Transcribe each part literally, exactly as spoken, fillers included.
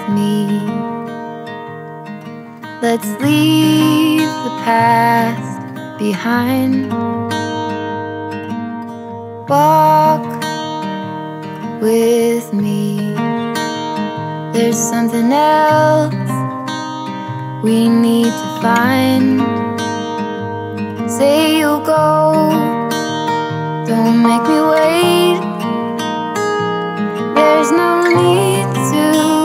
me. Let's leave the past behind. Walk with me. There's something else we need to find. Say you'll go, don't make me wait. There's no need to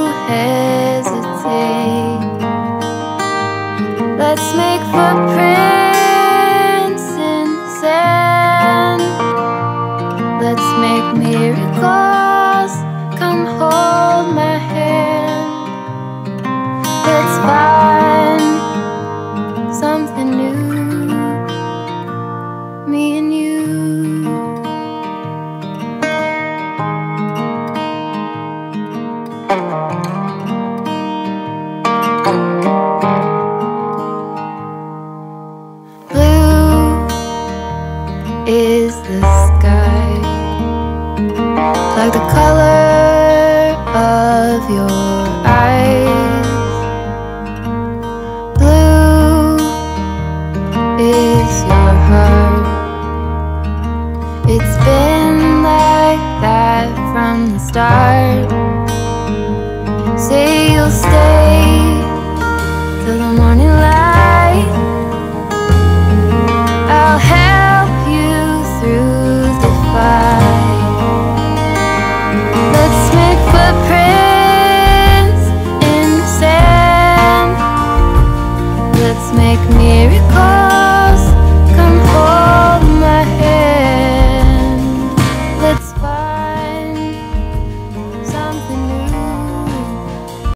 hesitate. Let's make footprints in the sand. Let's make miracles, come hold my hand. Let's find something new, me and you. Thank you.